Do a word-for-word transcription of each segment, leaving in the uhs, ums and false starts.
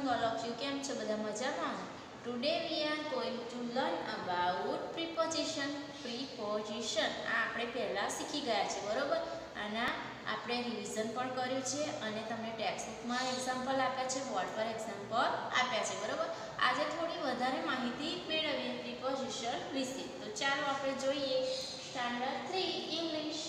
morning all of you. કેમ છો બધા મજામાં? Today we are going to learn about preposition. Preposition આ આપણે પહેલા શીખી ગયા છે, બરોબર? આના આપણે રિવિઝન પણ કર્યું છે અને તમને ટેક્સ્ટ બુકમાં એક્ઝામ્પલ આપ્યા છે, બોર્ડ પર એક્ઝામ્પલ આપ્યા છે, બરોબર? આજે થોડી વધારે માહિતી મેળવીએ preposition વિશે. તો ચાલો આપણે જોઈએ standard three English.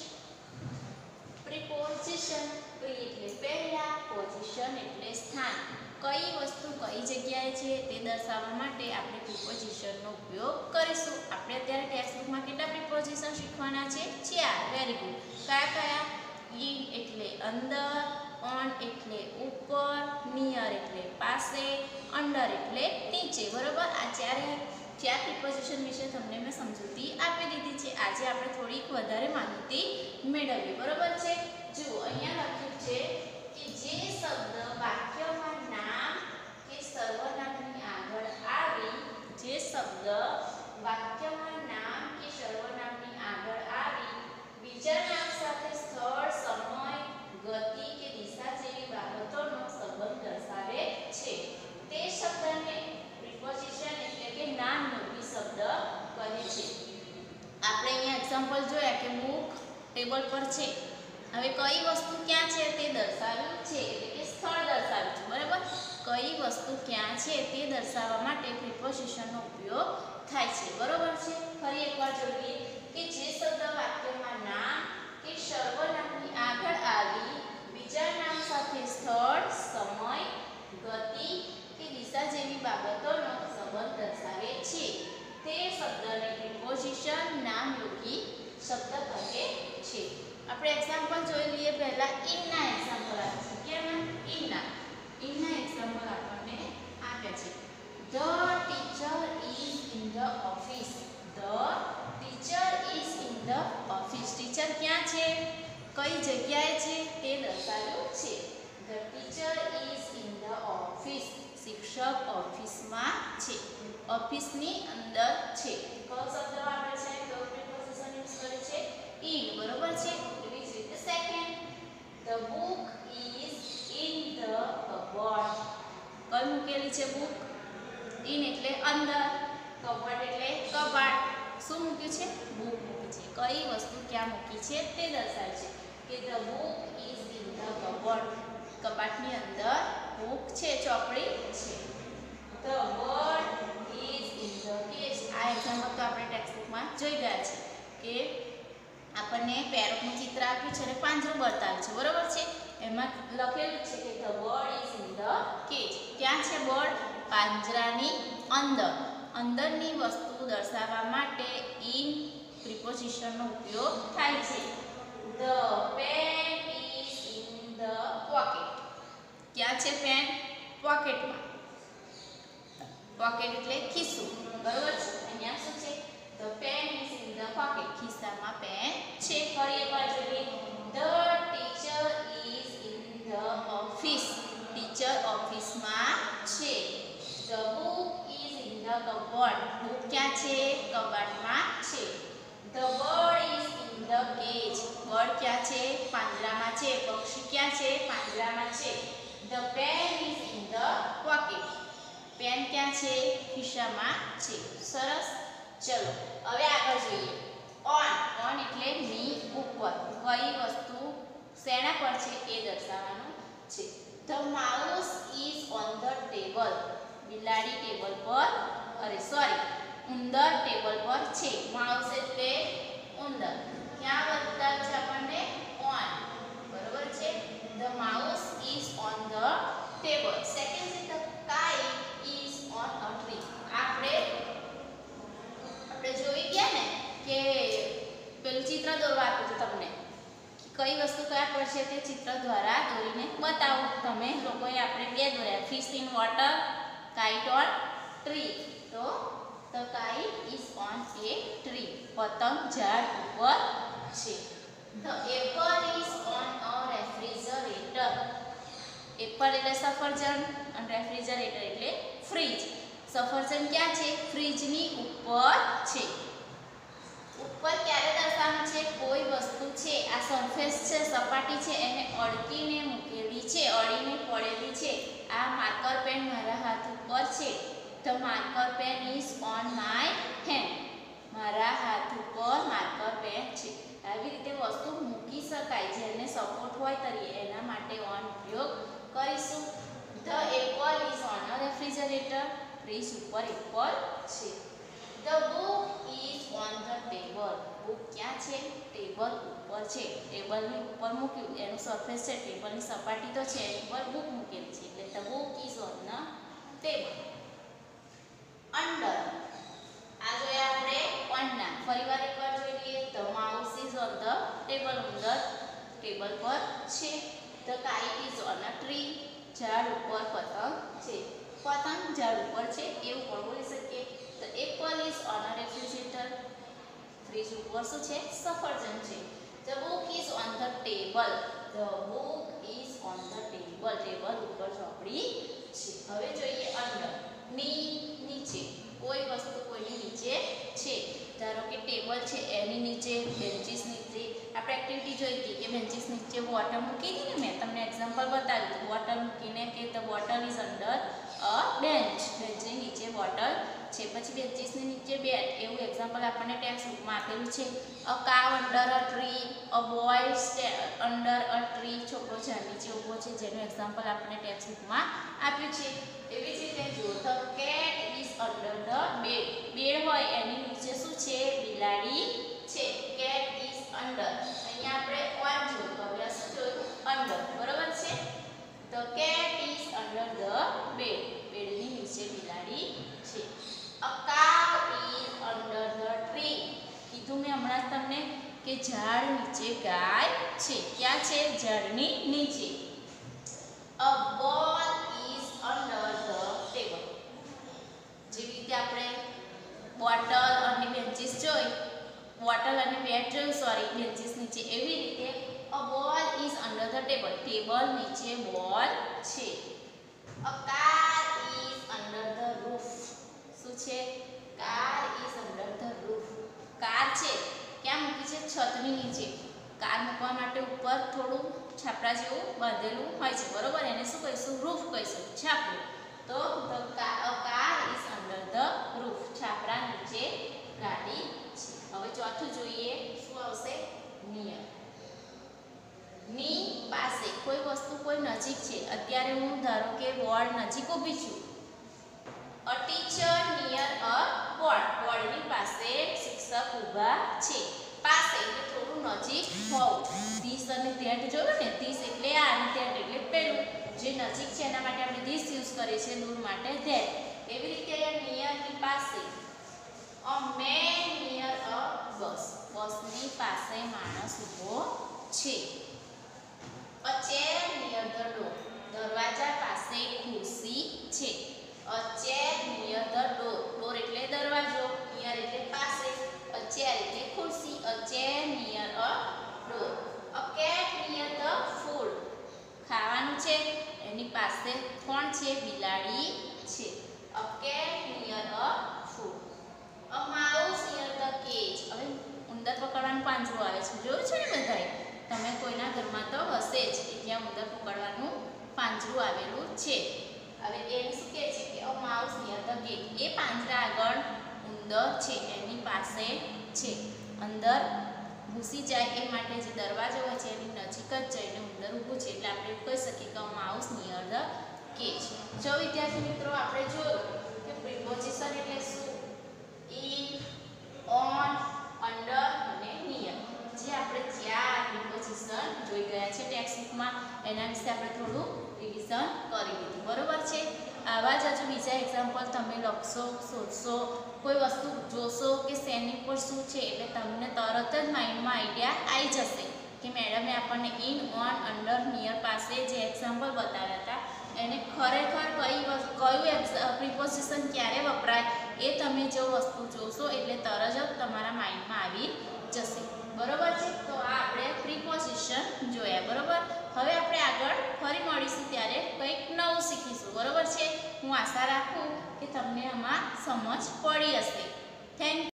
preposition pre એટલે પહેલા, પોઝિશન એટલે સ્થાન. કઈ વસ્તુ કઈ જગ્યાએ છે તે દર્શાવવા માટે આપણે પ્રિપોઝિશનનો ઉપયોગ કરીશું. આપણે અત્યારે ટેક્સ્ટ બુકમાં કેટલા પ્રિપોઝિશન શીખવાના છે? ચાર. Very good. કયા કયા? ઇન એટલે અંદર, ઓન એટલે ઉપર, નિયર એટલે પાસે, અંડર એટલે નીચે, બરોબર? આ ચારે ચાર પ્રિપોઝિશન વિશે તમને મેં સમજૂતી આપી દીધી છે. આજે આપણે થોડીક વધારે માહિતી મેળવીએ, બરોબર છે? જુઓ અહીંયા લખ્યું છે કે જે શબ્દ વાક્યમાં નામ કે સર્વનામની આગળ આવી જે શબ્દ વાક્યમાં નામ કે સર્વનામની આગળ આવી બીજા નામ સાથે સ્થળ, સમય, ગતિ કે દિશા જેવી બાબતોનો સંબંધ દર્શાવે છે તે શબ્દને પ્રિપોઝિશન એટલે કે નામયોગી શબ્દ કહે છે. આપણે અહીંયા એક્ઝામ્પલ જોયા કે બુક ટેબલ પર છે. હવે કઈ વસ્તુ ક્યાં છે તે દર્શાવ્યું છે, એટલે કે સ્થળ દર્શાવ્યું છે, બરાબર? કઈ વસ્તુ ક્યાં છે તે દર્શાવવા માટે પ્રિપોઝિશનનો ઉપયોગ થાય છે, બરોબર છે? ફરી એકવાર જોઈએ કે જે શબ્દ વાક્યમાં નામ કે સર્વનામની આગળ આવી બીજા નામ સાથે સ્થળ, સમય, ગતિ કે દિશા જેવી બાબતોનો સંબંધ દર્શાવે છે તે શબ્દને પ્રિપોઝિશન નામયોગી શબ્દ કહે છે. આપણે એક્ઝામ્પલ જોઈ લઈએ. પહેલા ઇનના એક્ઝામ્પલ આપશે. કેમ? ઇનના ઇનના એક્ઝામ્પલ આપણને આપ્યા છે. The teacher is in the office. The teacher is in the office. Teacher ક્યાં છે, કઈ જગ્યાએ છે તે દર્શાવ્યું છે. The teacher is in the office. શિક્ષક ઓફિસમાં છે, ઓફિસની અંદર છે. કયો શબ્દ વાપરે છે? કયો પ્રિપોઝિશન યુઝ કરે છે? ઇન, બરોબર છે? એવી જ રીતે second, the book is in the cupboard. કઈ મૂકેલી છે બુક? ઇન એટલે અંદર, કબોર્ડ એટલે કબાટ. શું મૂક્યું છે? બુક મૂકી છે. કઈ વસ્તુ ક્યાં મૂકી છે તે દર્શાવે છે કે the book is in the cupboard. કબાટની અંદર બુક છે, ચોપડી છે. The bird is in the cage. આ એક્ઝામ્પલ તો આપણે ટેક્સ્ટ બુકમાં જોઈ ગયા છે કે આપણને પેરોટનું ચિત્ર આપ્યું છે અને પાંજરું બતાવ્યું છે, બરોબર છે? એમાં લખેલું છે કે the bird is in the cage. ક્યાં છે બર્ડ? પાંજરાની અંદર. અંદરની વસ્તુ દર્શાવવા માટે ઇન પ્રિપોઝિશનનો ઉપયોગ થાય છે. The pen is in the pocket. ક્યાં છે પેન? પોકેટમાં. પોકેટ એટલે ખિસ્સું, બરોબર છે? અહીંયા શું છે? The pen is in the pocket. ખિસ્સામાં પેન છે. ફરી એકવાર જોઈએ. The teacher is in the office. Teacher ઓફિસમાં છે. The book is in the cupboard. Book ક્યાં છે? કબાટમાં છે. The bird is in the cage. Bird ક્યાં છે? પાંજરામાં છે. પક્ષી ક્યાં છે? પાંજરામાં છે. The pen is in the pocket. Pen ક્યાં છે? ખિસ્સામાં છે. સરસ. ચલો હવે આગળ જોઈએ. ઓન. ઓન એટલે ની ઉપર. કઈ વસ્તુ શેના પર છે એ દર્શાવવાનું છે. The mouse is on the table. બિલાડી ટેબલ પર, અરે સોરી, ઉંદર ટેબલ પર છે. માઉસ એટલે ઉંદર. ક્યાં બતાવ્યું છે આપણને? ઓન, બરોબર છે? The mouse is on the table. Second છે the kite is on a tree. આપણે આપણે જોઈ ગયા ને કે પેલું ચિત્ર દોરવા આપ્યું હતું તમને. કઈ વસ્તુ કયા પર છે તે ચિત્ર દ્વારા દોરીને બતાવો. તમે લોકોએ આપણે બે દોર્યા, fish in water, kite on tree. તો the kite is on a tree. પતંગ ઝાડ ઉપર છે. The apple is on a refrigerator. Apple એટલે સફરજન અને રેફ્રિજરેટર એટલે ફ્રીજ. સફરજન ક્યાં છે? ફ્રીજની ઉપર છે. ઉપર ક્યારે દર્શાવવાનું છે? કોઈ વસ્તુ છે, આ સરફેસ છે, સપાટી છે, એને અડકીને મૂકેલી છે, અડીને પડેલી છે. આ માર્કર પેન મારા the marker pen is on my hand. મારા હાથ ઉપર માર્કર પેન છે. આવી રીતે વસ્તુ મૂકી શકાય જેને સપોર્ટ હોય તરીકે એના માટે ઓન ઉપયોગ કરીશું. The apple is on a refrigerator. Fridge ઉપર એપલ છે. The book is on the table. Book ક્યાં છે? ટેબલ ઉપર છે. ટેબલની ઉપર મૂક્યું એનું સરફેસ છે, ટેબલની સપાટી તો છે, એની પર બુક મૂકેલી છે એટલે the book is on the table. Under આ જોયા આપણે અંડા. ફરીવાર એકવાર જોઈ લઈએ. The mouse is on the table. ઉંદર ટેબલ પર છે. The kite is on a tree. ઝાડ ઉપર પતંગ છે. પતંગ ઝાડ ઉપર છે એવું પણ બોલી શકીએ. The apple is on a refrigerator. Fridge ઉપર શું છે? સફરજન છે. The book is on the table. The book is on the table. Table ઉપર ચોપડી છે. હવે જોઈએ અંડર. ની નીચે. કોઈ વસ્તુ કોઈની નીચે છે. ધારો કે ટેબલ છે એની નીચે, બેન્ચીસ નીચે. આપણે એક્ટિવિટી જોઈ હતી કે બેન્ચીસ નીચે બોટલ મૂકી હતી ને, મેં તમને એક્ઝામ્પલ બતાવ્યું હતું. બોટલ મૂકીને કે the bottle is under a bench. બેન્ચની નીચે બોટલ છે. પછી બેન્ચીસની નીચે બેટ એવું એક્ઝામ્પલ આપણને ટેક્સ્ટ બુકમાં આપેલું છે. A cow under a tree. A boy under a tree. છોકરો ઝાડ નીચે ઊભો છે જેનું એક્ઝામ્પલ આપણને ટેક્સ્ટ બુકમાં આપ્યું છે. એવી જ રીતે જો the cat is under the bed. Bed હોય એની નીચે શું છે? બિલાડી છે. Cat is under. અહીંયા આપણે ઓન જોયું, હવે શું જોયું? અંડર. બરોબર છે. The cat is under the bed. બેડની નીચે બિલાડી છે. A cow is under the tree. કીધું મેં હમણાં તમને કે ઝાડ નીચે ગાય છે. ક્યાં છે? ઝાડની નીચે. અ ball is under the table. જેવી રીતે આપણે બોટલ અને બેન્ચીસ જોઈ, બોટલ અને બેટ જોયું, સોરી બેન્ચીસ નીચે, એવી રીતે a ball is under the table. Table નીચે બોલ છે. A car is under the roof. શું છે? Car is under the roof. Car છે ક્યાં મૂકી છે? છતની નીચે. કાર મૂકવા માટે ઉપર થોડું છાપરા જેવું બાંધેલું હોય છે, બરોબર? એને શું કહીશું? રૂફ કહીશું, છાપરું. તો the car is under the roof. છાપરા નીચે ગાડી છે. હવે ચોથું જોઈએ શું આવશે? નિયર. ની પાસે. કોઈ વસ્તુ કોઈ નજીક છે. અત્યારે હું ધારો કે બોર્ડ નજીક ઊભી છું. A teacher near a board. બોર્ડની પાસે શિક્ષક ઊભા છે. પાસે એટલે થોડું નજીક હોવું. ધીસ અને ધેટ જોયું ને? ધીસ એટલે આ અને ધેટ એટલે પેલું. જે નજીક છે એના માટે આપણે ધીસ યુઝ કરીએ છીએ, દૂર માટે ધેટ. એવી રીતે અહીંયા નિયરની પાસે. A man near a bus. બસની પાસે માણસ ઊભો છે. A chair near the door. દરવાજા પાસે ખુરશી છે. A chair near the door. Door એટલે દરવાજો, નિયર એટલે પાસે, અ ચેર એટલે ખુરશી. A chair near a door. A cat near the food. ખાવાનું છે એની પાસે કોણ છે? બિલાડી છે. A cat near a food. A mouse near the cage. હવે ઉંદર પકડવાનું પાંજરું આવે છે, જોયું છે ને બધાએ? તમે કોઈના ઘરમાં તો હશે જ કે જ્યાં ઉંદર પકડવાનું પાંજરું આવેલું છે. હવે એને શું કહે છે કે a mouse near the gate. એ પાંજરા આગળ ઉંદર છે એની પાસે છે. અંદર ઘૂસી જાય એ માટે જે દરવાજો હોય છે એની નજીક જ જઈને ઉંદર ઊભું છે એટલે આપણે કહી શકીએ કે a mouse near the cage. જો વિદ્યાર્થી મિત્રો આપણે જોયું કે પ્રિપોઝિશન એટલે શું? ઇન, ઓન, અંડર અને નિયર. જે આપણે ચાર પ્રિપોઝિશન જોઈ ગયા છે ટેક્સ્ટ બુકમાં, એના વિશે આપણે થોડું રિવિઝન કરી લીધું, બરોબર છે? આવા જ હજુ બીજા એક્ઝામ્પલ તમે લખશો, શોધશો, કોઈ વસ્તુ જોશો કે શેની પર શું છે એટલે તમને તરત જ માઇન્ડમાં આઈડિયા આવી જશે કે મેડમે આપણને ઇન, ઓન, અંડર, નિયર પાસે જે એક્ઝામ્પલ બતાવ્યા હતા એને ખરેખર કઈ કયું પ્રિપોઝિશન ક્યારે વપરાય એ તમે જો વસ્તુ જોશો એટલે તરત જ તમારા માઇન્ડમાં આવી જશે, બરોબર છે? તો આ આપણે પ્રિપોઝિશન જોયા, બરોબર? હવે આપણે આગળ ફરી મળીશું ત્યારે કંઈક નવું શીખીશું, બરોબર છે? હું આશા રાખું કે તમને આમાં સમજ પડી હશે. Thank you.